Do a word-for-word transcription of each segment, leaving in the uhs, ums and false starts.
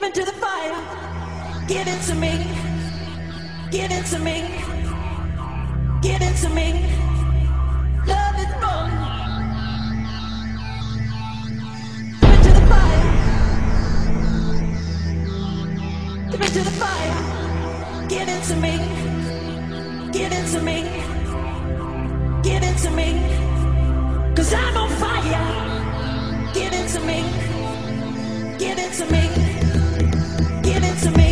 into the fire. Get into me. Get into me. Get into me. Love is born. Come into the fire. Come into the fire. Get into me. Get into me. Get into me. 'Cause I'm on fire. Get into me. Get into me. Get into me.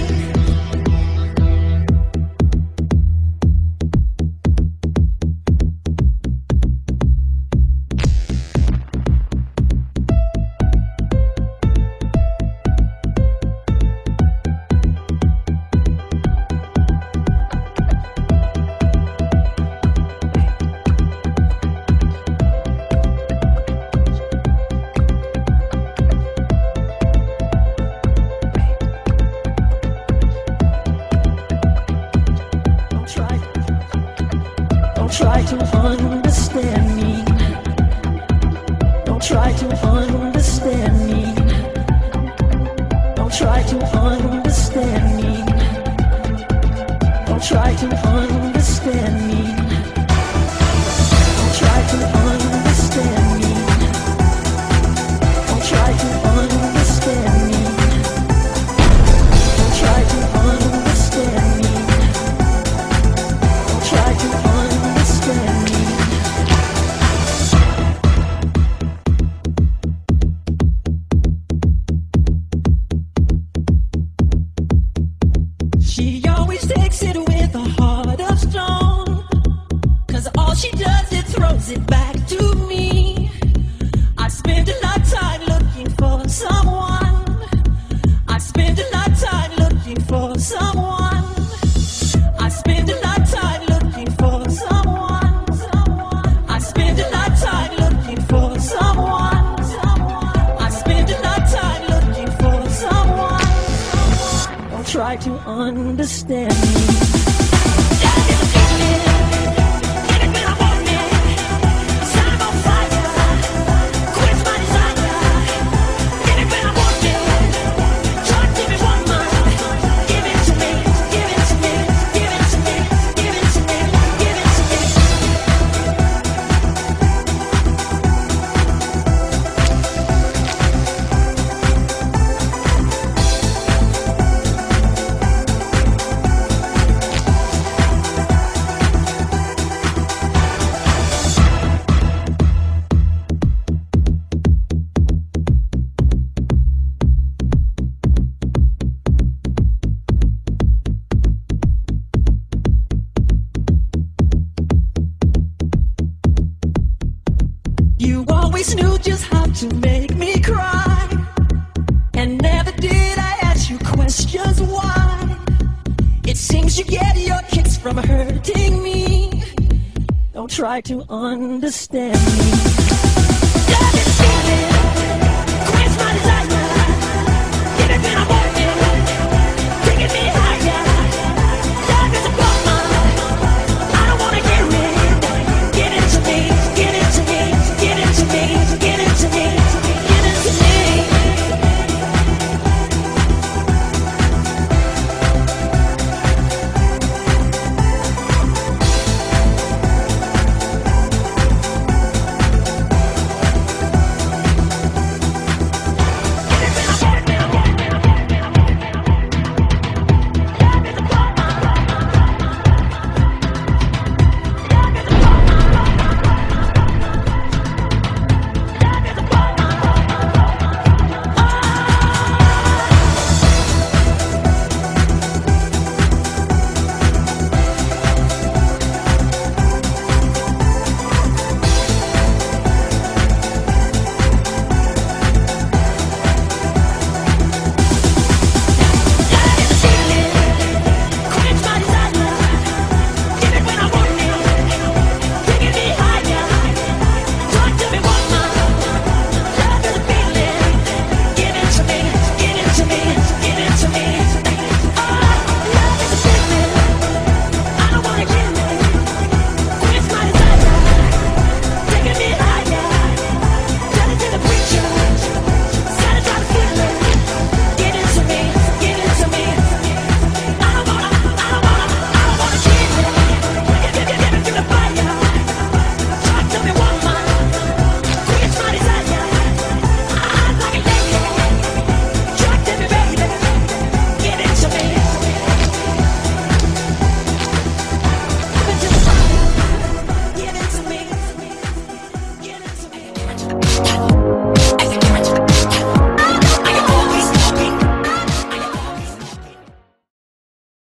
Try to understand me. Don't try to understand me. Don't try to understand me. Don't try to understand me. Don't try to understand me. Don't try to understand me. Don't try to understand me. Don't try to understand me. She always takes it with a heart of stone, 'cause all she does is throws it back to me. I spend a lifetime looking for someone. I spend a lifetime looking for someone. I spend a lifetime looking for someone. I spend a lifetime looking for someone. I spend a lifetime looking for someone. Don't try to understand me. Love is a feeling. Get it when I want it. 'Cause I'm on fire. Quench my desire. Get it when I want it. Try to give me one more. Give it to me. Give it to me. Give it to me. Give it to me. Give it to me. You always knew just how to make me cry, and never did I ask you questions why. It seems you get your kicks from hurting me. Don't try to understand me.